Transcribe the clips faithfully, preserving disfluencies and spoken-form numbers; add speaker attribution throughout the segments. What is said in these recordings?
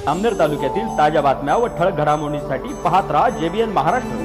Speaker 1: जामनेर तालुक्यातील ताज्या बातम्या व ठळक घडामोडींसाठी पाहत राहा जेबीएन महाराष्ट्र।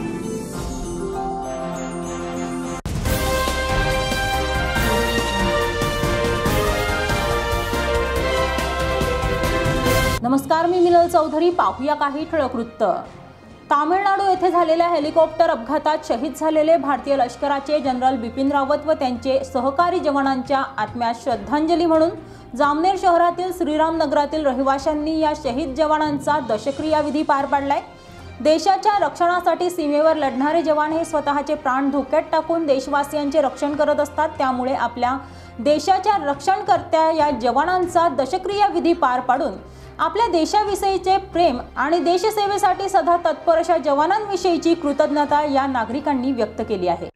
Speaker 2: नमस्कार, मी मिनल चौधरी। पाहूया काही ठळक वृत्त। तामिळनाडू येथे झालेल्या हेलिकॉप्टर अपघातात शहीद झालेले भारतीय लष्कराचे जनरल बिपिन रावत व त्यांचे सहकारी जवानांच्या आत्म्यास श्रद्धांजली म्हणून जामनेर शहरातील श्रीराम नगरातील रहिवाशांनी या शहीद जवानांचा दशक्रिया विधी पार पाडलाय। देशाच्या रक्षणासाठी सीमेवर लढणारे जवान हे स्वतःचे प्राण धोक्यात टाकून देशवासियांचे रक्षण करत असतात। त्यामुळे आपल्या देशाच्या रक्षणकर्त्या या जवानांचा दशक्रिया विधी पार पाडून आपल्या देशाविषयीचे प्रेम आणि देशसेवेसाठी सदा तत्पर अशा जवानांविषयीची कृतज्ञता या नागरिकांनी व्यक्त केली आहे।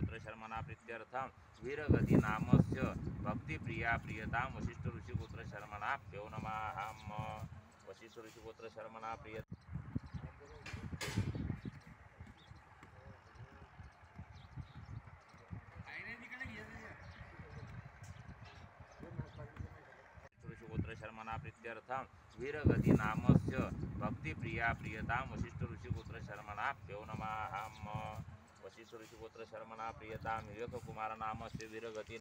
Speaker 3: वीरगती नामस्य भक्तिप्रिया प्रियतां वशिष्ठ ऋषिगोत्र शर्मणाभ्यो नमः। वशिष्ठ ऋषिगोत्र शर्मणा प्रिय ऋषिगोत्र शर्मणा प्रीत्यर्थं वीरगती नामस्य भक्तिप्रिया प्रियतां वशिष्ठ ऋषिगोत्र शर्मणाभ्यो नमः। वशिष्ठ ऋषिगोत्र शर्मणा प्रियतां विवेक कुमार नामस्य वीरगती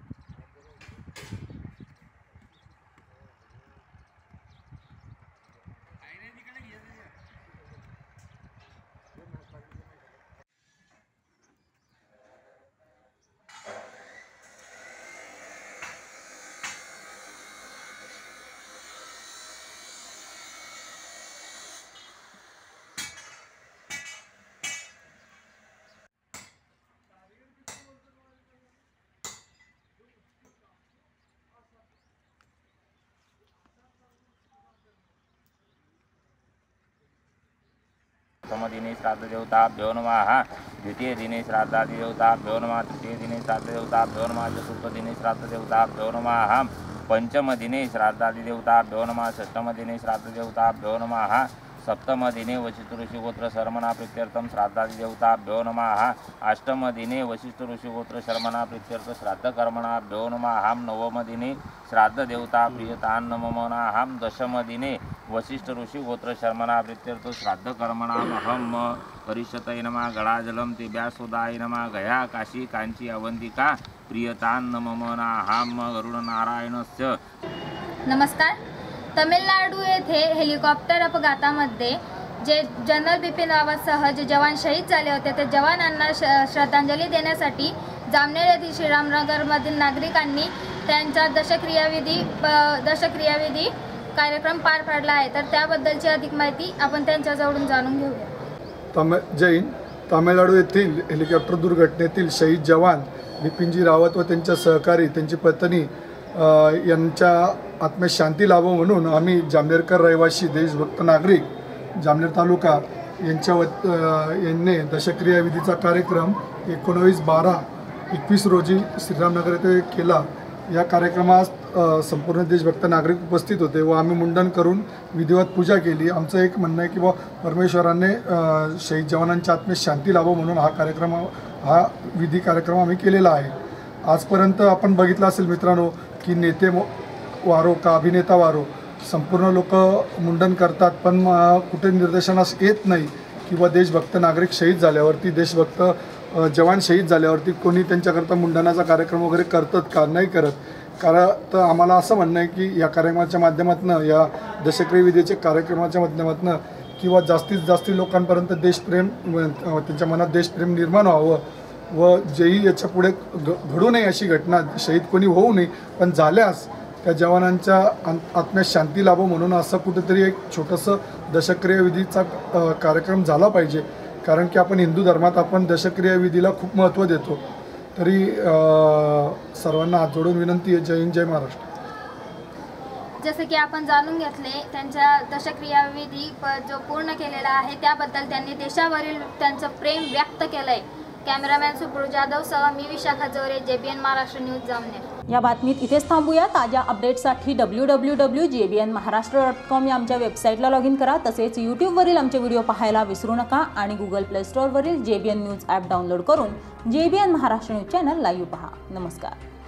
Speaker 3: प्रथम दिने श्राद्ध देवताभ्यो नमः। द्वितीय दिने श्राद्धादि देवताभ्यो नमः। तृतीय दिने श्राद्ध देवताभ्यो नमः। चतुर्थ दिने श्राद्ध देवताभ्यो नमः। पंचम दिने श्राद्धादि देवताभ्यो नमः। षष्ठम दिने श्राद्ध देवताभ्यो नमः। सप्तम दिने वशिष्ठ ऋषिगोत्र शर्मणा प्रीत्यर्थं श्राद्धादि देवताभ्यो नमः। अष्टम दिने वशिष्ठ ऋषिगोत्र शर्मणा प्रीत्यर्थ श्राद्ध कर्मणाभ्यो नमः। नवम दिने श्राद्ध देवता प्रियतां नमः। दशम दिने वशिष्ठ ऋषिगोत्र शर्मणा प्रीत्यर्थ श्राद्ध कर्मणामहं। परिषतये नमः। गणाजलं तिभ्यासुदाय नमः। गया काशी कांची अवंतिका प्रियतां नमः। गरुडनारायणस्य
Speaker 4: नमस्कार। तमिळनाडू येथे हेलिकॉप्टर अपघातामध्ये जे जनरल बिपिन रावतसह जे जवान शहीद झाले होते ते जवानांना श्रद्धांजली देण्यासाठी जामनेर येथील श्रीरामनगरमधील नागरिकांनी त्यांचा दशक्रियाविधी दशक्रियाविधी कार्यक्रम पार पाडला आहे। तर त्याबद्दलची अधिक माहिती आपण त्यांच्याजवळून जाणून घेऊया।
Speaker 5: तमिळ जैन तामिळनाडू येथील हेलिकॉप्टर दुर्घटनेतील शहीद जवान बिपिनजी रावत व त्यांच्या सहकारी त्यांची पत्नी यांच्या आत्म्यास शांती लाभो म्हणून आम्ही जामनेरकर रहिवासी देशभक्त नागरिक जामनेर तालुका यांच्या यांनी दशक्रिया विधीचा कार्यक्रम एकोणवीस बारा एकवीस रोजी श्रीरामनगर येथे केला। या कार्यक्रमात संपूर्ण देशभक्त नागरिक उपस्थित होते व आम्ही मुंडन करून विधिवत पूजा केली। आमचं एक म्हणणं आहे की बा परमेश्वराने शहीद जवानांच्या आत्म्यास शांती लाभो म्हणून हा कार्यक्रम हा विधी कार्यक्रम आम्ही केलेला आहे। आजपर्यंत आपण बघितलं असेल मित्रांनो की नेते वारो का अभिनेता वारो संपूर्ण लोक मुंडन करतात, पण कुठे निर्देशनास येत नाही किंवा देशभक्त नागरिक शहीद झाल्यावरती देशभक्त जवान शहीद झाल्यावरती कोणी त्यांच्याकरता मुंडनाचा कार्यक्रम वगैरे करतात का नाही करत। कारण तर आम्हाला असं म्हणणं आहे की या कार्यक्रमाच्या माध्यमातून या दशक्रिया विधीच्या कार्यक्रमाच्या माध्यमातून किंवा जास्तीत जास्त लोकांपर्यंत देशप्रेम त्यांच्या मनात देशप्रेम निर्माण व्हावं व जेही याच्या पुढे घडू नये अशी घटना शहीद कोणी होऊ नये, पण झाल्यास त्या जवानांच्या आत्म्यास शांती लाभो म्हणून असं कुठेतरी एक छोटंसं दशक्रिया विधीचा कार्यक्रम झाला पाहिजे। कारण की आपण हिंदू धर्मात आपण दशक्रिया विधीला खूप महत्त्व देतो। तरी सर्वांना हात जोडून विनंती आहे। जय हिंद, जय महाराष्ट्र।
Speaker 4: जसे की आपण जाणून घेतले त्यांच्या दशक्रिया विधी जो पूर्ण केलेला आहे त्याबद्दल त्यांनी देशावरील त्यांचं प्रेम व्यक्त केलंय। कॅमेरामॅन सुप्रू जाधव सह मी विशाखा जोरे, जेबीएन महाराष्ट्र न्यूज जामनेर।
Speaker 2: या बातमीत इथेच थांबूया। ताज्या अपडेट्ससाठी W W W dot JBN Maharashtra dot com या आमच्या वेबसाईटला लॉग इन करा। तसेच यूट्यूबवरील आमचे व्हिडिओ पाहायला विसरू नका आणि गुगल प्ले स्टोअरवरील जेबीएन न्यूज ॲप डाउनलोड करून JBN Maharashtra news channel live पहा। नमस्कार।